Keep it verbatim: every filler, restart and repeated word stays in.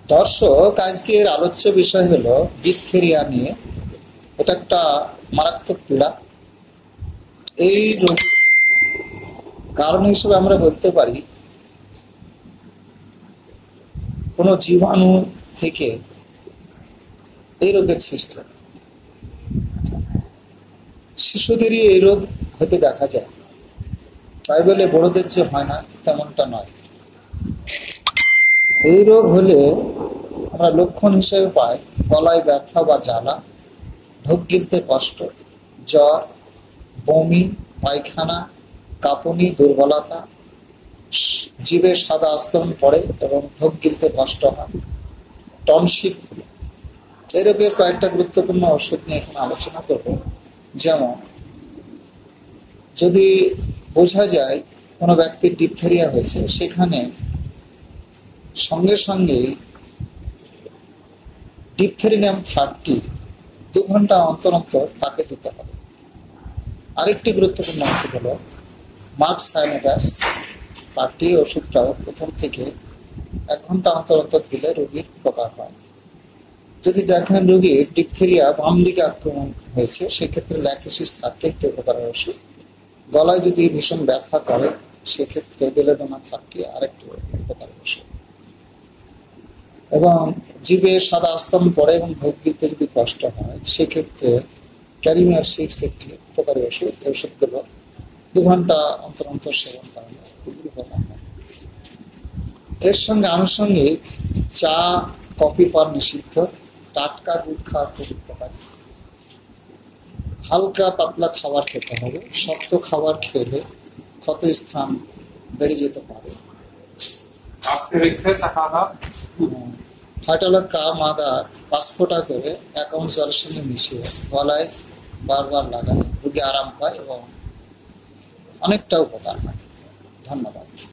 দর্শক, আজকের আলোচ্য বিষয় হলো ডিপথেরিয়া নিয়ে। এটা একটা মারাত্মক পীড়া। এই রোগের কারণ হিসেবে আমরা বলতে পারি কোনো জীবাণু থেকে এই রোগের সৃষ্টি। শিশুদেরই এই রোগ হতে দেখা যায়, তাই বলে বড়দের যে হয় না তেমনটা নয়। এই রোগ হলে আমরা লক্ষণ হিসেবে পাই গলায় ব্যথা বা জ্বালা, ঢোক গিলতে কষ্ট, জ্বর, বমি, পায়খানা, কাঁপুনি, দুর্বলতা, জিভে সাদা আস্তরণ পড়ে এবং ঢোক গিলতে কষ্ট হয়, টনসিল। এই রোগের কয়েকটা গুরুত্বপূর্ণ ওষুধ নিয়ে এখানে আলোচনা করব। যেমন, যদি বোঝা যায় কোনো ব্যক্তির ডিপথেরিয়া হয়েছে, সেখানে সঙ্গে সঙ্গে ডিপথেরিনাম থার্টি দু ঘন্টা অন্তর অন্তর তাকে দিতে হবে। আরেকটি গুরুত্বপূর্ণ ওষুধ হলো মার্কস সাইনোডাস থার্টি। ওষুধটাও প্রথম থেকে এক ঘন্টা অন্তর অন্তর দিলে রোগীর উপকার হয়। যদি দেখেন রোগীর ডিপথেরিয়া বাম দিকে আক্রমণ হয়েছে, সেক্ষেত্রে ল্যাকেসিস থার্টি একটি উপকারের ওষুধ। গলায় যদি ভীষণ ব্যথা করে, সেক্ষেত্রে বেলেডোনা থার্টি আরেকটি উপকারের ওষুধ। এবং জিভে সাদা আস্তরণ পড়ে এবং ঢোক গিলতে যদি কষ্ট হয়, সেক্ষেত্রে ক্যারিমিয়ার সিক্স একটি উপকারী ওষুধ। এই ওষুধগুলো দু ঘন্টা অন্তর অন্তর সেবন করানো খুবই উপকার হয়। এর সঙ্গে আনুষঙ্গিক চা, কফি পান নিষিদ্ধ। টাটকা দুধ খাওয়া খুব উপকারী। হালকা পাতলা খাবার খেতে হবে। শক্ত খাবার খেলে ক্ষত স্থান বেড়ে যেতে পারে। ফাইটালকা মাদার পাঁচ ফোঁটা করে এক আউন্স জলের সঙ্গে মিশিয়ে গলায় বারবার লাগালে রোগী আরাম পায় এবং অনেকটা উপকার হয়। ধন্যবাদ।